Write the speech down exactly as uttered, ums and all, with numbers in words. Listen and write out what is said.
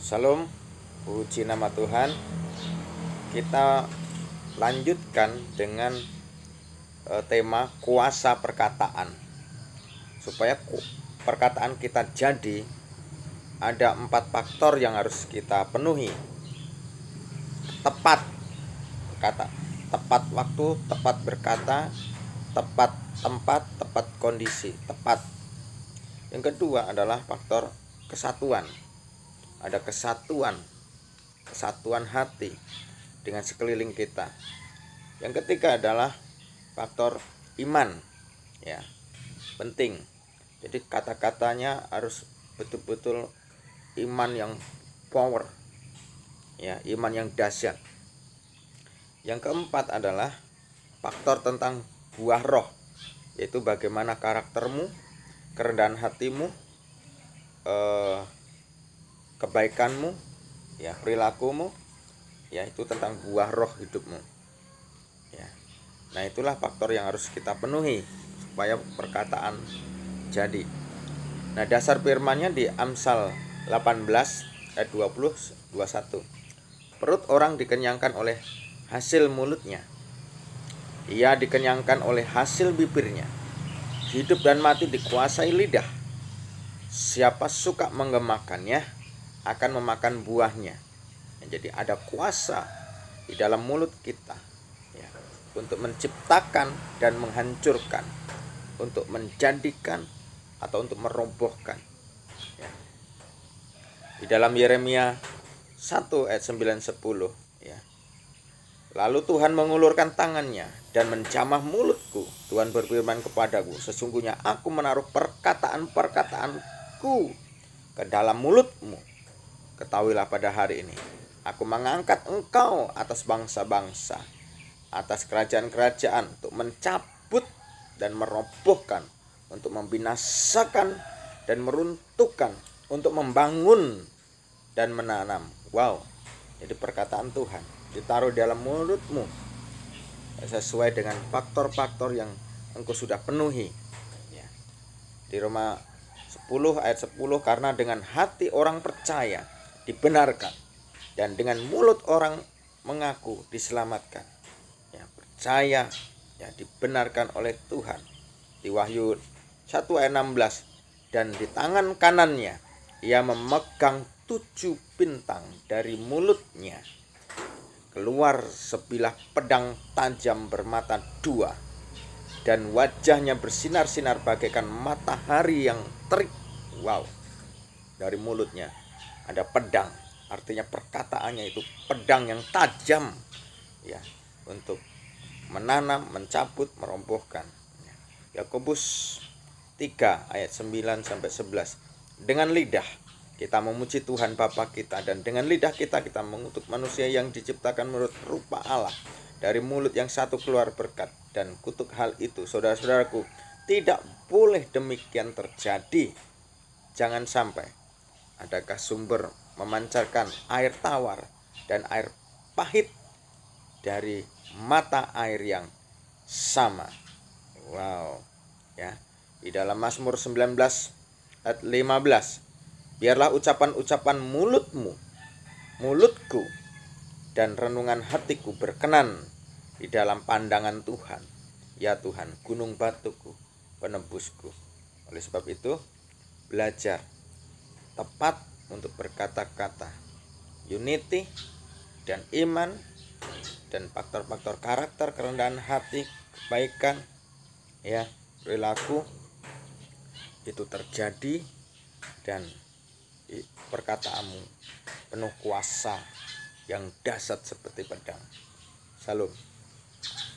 Salam, puji nama Tuhan. Kita lanjutkan dengan e, tema kuasa perkataan. Supaya perkataan kita jadi, ada empat faktor yang harus kita penuhi. Tepat kata, tepat waktu, tepat berkata, tepat tempat, tepat kondisi, tepat. Yang kedua adalah faktor kesatuan. Ada kesatuan, kesatuan hati dengan sekeliling kita. Yang ketiga adalah faktor iman, ya, penting. Jadi kata-katanya harus betul-betul iman yang power, ya, iman yang dahsyat. Yang keempat adalah faktor tentang buah roh, yaitu bagaimana karaktermu, kerendahan hatimu, eh, kebaikanmu, ya, perilakumu, ya, itu tentang buah roh hidupmu, ya. Nah, itulah faktor yang harus kita penuhi supaya perkataan jadi. Nah, dasar firman-Nya di Amsal delapan belas ayat dua puluh dua puluh satu. Perut orang dikenyangkan oleh hasil mulutnya, ia dikenyangkan oleh hasil bibirnya. Hidup dan mati dikuasai lidah. Siapa suka menggemakannya akan memakan buahnya. Jadi ada kuasa di dalam mulut kita, ya, untuk menciptakan dan menghancurkan, untuk menjadikan atau untuk merobohkan, ya. Di dalam Yeremia satu ayat sembilan sepuluh, ya. Lalu Tuhan mengulurkan tangannya dan menjamah mulutku. Tuhan berfirman kepadaku, sesungguhnya aku menaruh perkataan-perkataanku ke dalam mulutmu. Ketahuilah pada hari ini, aku mengangkat engkau atas bangsa-bangsa, atas kerajaan-kerajaan, untuk mencabut dan merobohkan, untuk membinasakan dan meruntuhkan, untuk membangun dan menanam. Wow, jadi perkataan Tuhan ditaruh dalam mulutmu sesuai dengan faktor-faktor yang engkau sudah penuhi, ya. Di Roma sepuluh ayat sepuluh, karena dengan hati orang percaya dibenarkan dan dengan mulut orang mengaku diselamatkan, ya, percaya, ya, dibenarkan oleh Tuhan. Di Wahyu satu ayat enam belas, dan di tangan kanannya ia memegang tujuh bintang, dari mulutnya keluar sebilah pedang tajam bermata dua, dan wajahnya bersinar-sinar bagaikan matahari yang terik. Wow, dari mulutnya ada pedang, artinya perkataannya itu pedang yang tajam, ya, untuk menanam, mencabut, merobohkan. Yakobus tiga ayat sembilan sampai sebelas. Dengan lidah kita memuji Tuhan Bapa kita, dan dengan lidah kita kita mengutuk manusia yang diciptakan menurut rupa Allah. Dari mulut yang satu keluar berkat dan kutuk. Hal itu, saudara-saudaraku, tidak boleh demikian terjadi. Jangan sampai. Adakah sumber memancarkan air tawar dan air pahit dari mata air yang sama? Wow, ya. Di dalam Mazmur sembilan belas ayat lima belas, biarlah ucapan-ucapan mulutmu, mulutku, dan renungan hatiku berkenan di dalam pandangan Tuhan, ya Tuhan, gunung batuku, penebusku. Oleh sebab itu, belajar tepat untuk berkata-kata, unity dan iman, dan faktor-faktor karakter, kerendahan hati, kebaikan, ya, perilaku, itu terjadi, dan perkataanmu penuh kuasa yang dahsyat seperti pedang. Salam.